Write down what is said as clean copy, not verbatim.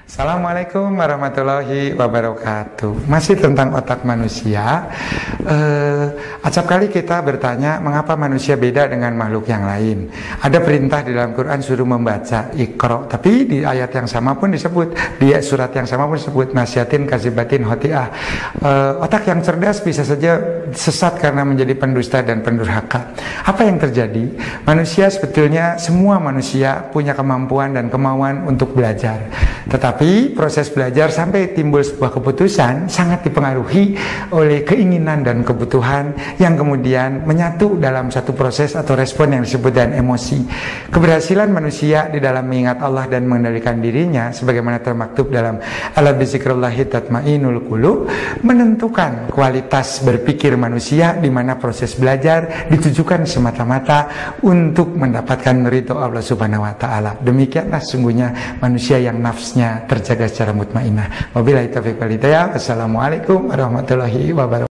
Assalamualaikum warahmatullahi wabarakatuh. Masih tentang otak manusia. Acap kali kita bertanya, mengapa manusia beda dengan makhluk yang lain? Ada perintah di dalam Quran suruh membaca Iqra, tapi di ayat yang sama pun disebut, di surat yang sama pun disebut nasyatin kazibatin hotiah. Otak yang cerdas bisa saja sesat karena menjadi pendusta dan pendurhaka. Apa yang terjadi? Manusia sebetulnya, semua manusia punya kemampuan dan kemauan untuk belajar. Tetapi proses belajar sampai timbul sebuah keputusan sangat dipengaruhi oleh keinginan dan kebutuhan yang kemudian menyatu dalam satu proses atau respon yang disebut dengan emosi. Keberhasilan manusia di dalam mengingat Allah dan mengendalikan dirinya, sebagaimana termaktub dalam ala bizikrillahi tatmainul qulub, menentukan kualitas berpikir manusia, di mana proses belajar ditujukan semata-mata untuk mendapatkan ridho Allah Subhanahu wa taala. Demikianlah sungguhnya manusia yang nafsnya terjaga secara mutmainah. Wabillahi taufiq wal hidayah. Wassalamualaikum warahmatullahi wabarakatuh.